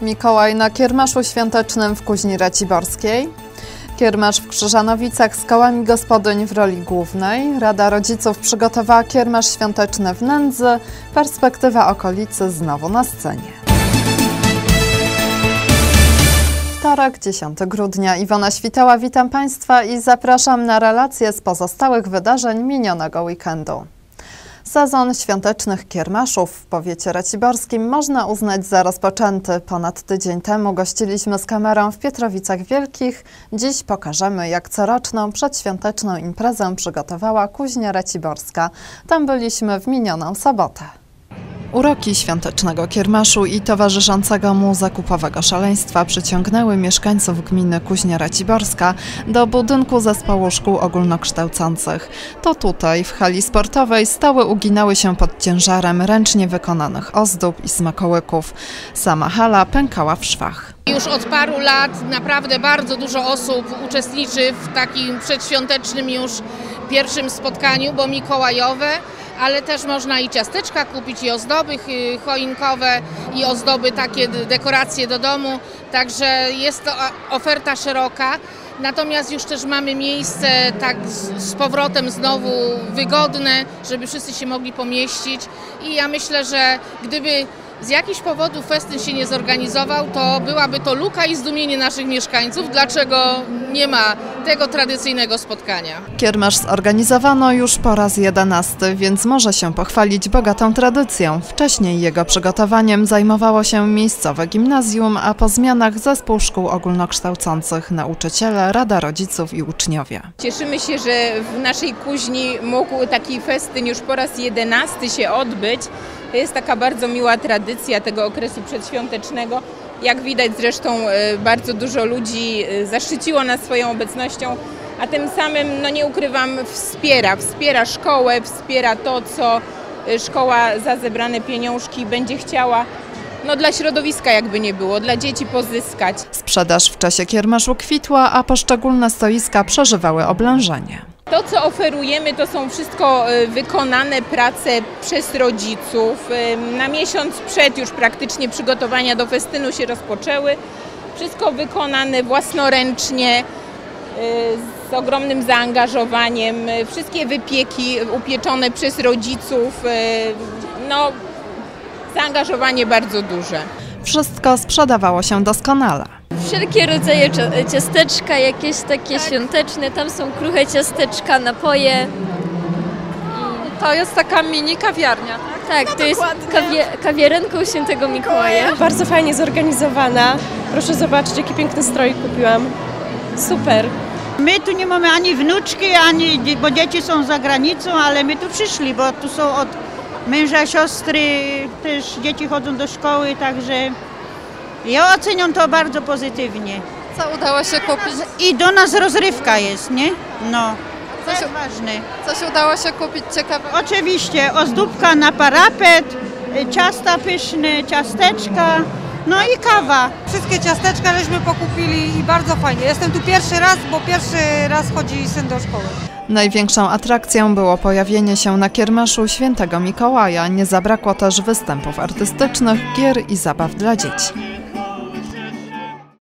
Mikołaj na kiermaszu świątecznym w Kuźni Raciborskiej, kiermasz w Krzyżanowicach z kołami gospodyń w roli głównej, Rada Rodziców przygotowała kiermasz świąteczny w Nędzy, perspektywa okolicy znowu na scenie. Wtorek, 10 grudnia. Iwona Świtała, witam Państwa i zapraszam na relacje z pozostałych wydarzeń minionego weekendu. Sezon świątecznych kiermaszów w powiecie raciborskim można uznać za rozpoczęty. Ponad tydzień temu gościliśmy z kamerą w Pietrowicach Wielkich. Dziś pokażemy, jak coroczną przedświąteczną imprezę przygotowała Kuźnia Raciborska. Tam byliśmy w minioną sobotę. Uroki świątecznego kiermaszu i towarzyszącego mu zakupowego szaleństwa przyciągnęły mieszkańców gminy Kuźnia Raciborska do budynku zespołu szkół ogólnokształcących. To tutaj, w hali sportowej, stoły uginały się pod ciężarem ręcznie wykonanych ozdób i smakołyków. Sama hala pękała w szwach. Już od paru lat naprawdę bardzo dużo osób uczestniczy w takim przedświątecznym już pierwszym spotkaniu, bo mikołajowe, ale też można i ciasteczka kupić, i ozdoby choinkowe, i ozdoby, takie dekoracje do domu, także jest to oferta szeroka. Natomiast już też mamy miejsce tak z powrotem znowu wygodne, żeby wszyscy się mogli pomieścić i ja myślę, że gdyby z jakichś powodów festyn się nie zorganizował, to byłaby to luka i zdumienie naszych mieszkańców, dlaczego nie ma tego tradycyjnego spotkania. Kiermasz zorganizowano już po raz 11, więc może się pochwalić bogatą tradycją. Wcześniej jego przygotowaniem zajmowało się miejscowe gimnazjum, a po zmianach zespół szkół ogólnokształcących, nauczyciele, Rada Rodziców i uczniowie. Cieszymy się, że w naszej Kuźni mógł taki festyn już po raz 11 się odbyć. To jest taka bardzo miła tradycja tego okresu przedświątecznego. Jak widać zresztą bardzo dużo ludzi zaszczyciło nas swoją obecnością, a tym samym, no nie ukrywam, wspiera szkołę, wspiera to, co szkoła za zebrane pieniążki będzie chciała dla środowiska jakby nie było, dla dzieci pozyskać. Sprzedaż w czasie kiermaszu kwitła, a poszczególne stoiska przeżywały oblężenie. To, co oferujemy, to są wszystko wykonane prace przez rodziców. Na miesiąc przed już praktycznie przygotowania do festynu się rozpoczęły. Wszystko wykonane własnoręcznie, z ogromnym zaangażowaniem. Wszystkie wypieki upieczone przez rodziców. Zaangażowanie bardzo duże. Wszystko sprzedawało się doskonale. Wszelkie rodzaje ciasteczka, jakieś takie świąteczne, tam są kruche ciasteczka, napoje. To jest taka mini kawiarnia, tak? Tak, to jest kawiarenką Świętego Mikołaja. Bardzo fajnie zorganizowana. Proszę zobaczyć, jaki piękny strój kupiłam. Super. My tu nie mamy ani wnuczki, bo dzieci są za granicą, ale my tu przyszli, bo tu są od męża, siostry, też dzieci chodzą do szkoły, także ja oceniam to bardzo pozytywnie. Co udało się kupić? I do nas rozrywka jest, nie? No, to jest ważne. Coś udało się kupić ciekawe? Oczywiście, ozdóbka na parapet, ciasta pyszne, ciasteczka, no i kawa. Wszystkie ciasteczka żeśmy pokupili i bardzo fajnie. Jestem tu pierwszy raz, bo pierwszy raz chodzi syn do szkoły. Największą atrakcją było pojawienie się na kiermaszu Świętego Mikołaja. Nie zabrakło też występów artystycznych, gier i zabaw dla dzieci.